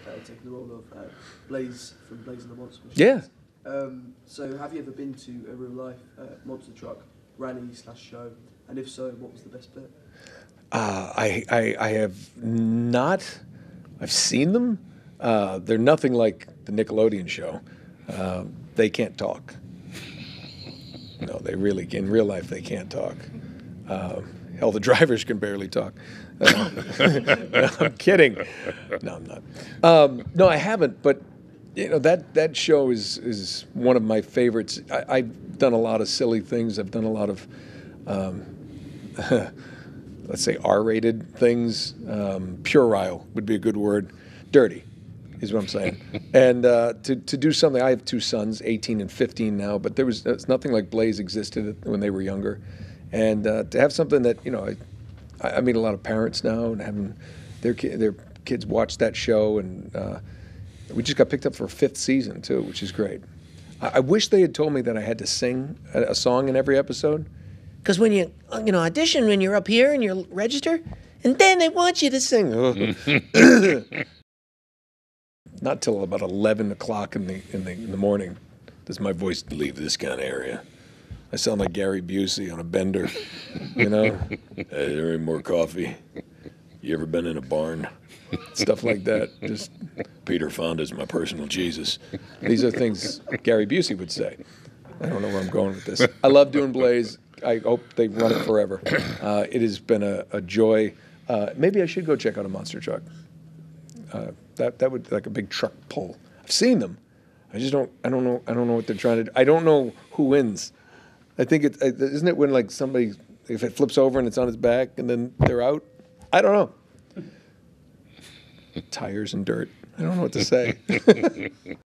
taking the role of Blaze from Blaze and the Monster Machine. Yeah. So have you ever been to a real life monster truck rally / show? And if so, what was the best bit? I have not. I've seen them. They're nothing like the Nickelodeon show. They can't talk. No, they really, in real life, they can't talk. Hell, the drivers can barely talk. No, I'm kidding. No, I'm not. No, I haven't, but you know, that show is one of my favorites. I've done a lot of silly things. I've done a lot of, let's say, R-rated things. Puerile would be a good word. Dirty is what I'm saying. And to do something, I have two sons, 18 and 15 now, but it's nothing like Blaze existed when they were younger. And to have something that, you know, I meet a lot of parents now and having their kids watch that show, and we just got picked up for a 5th season too, which is great. I wish they had told me that I had to sing a song in every episode. Because when you audition, when you're up here and you register, and then they want you to sing. Not till about 11 o'clock in the morning does my voice leave this kind of area. I sound like Gary Busey on a bender, you know? Hey, there ain't more coffee. You ever been in a barn? Stuff like that. Just Peter Fonda's my personal Jesus. These are things Gary Busey would say. I don't know where I'm going with this. I love doing Blaze. I hope they run it forever. It has been a joy. Maybe I should go check out a monster truck. That would like a big truck pull. I've seen them. I don't know what they're trying to do. I don't know who wins. I think isn't it when like somebody, if it flips over and it's on its back and then they're out? I don't know. Tires and dirt. I don't know what to say.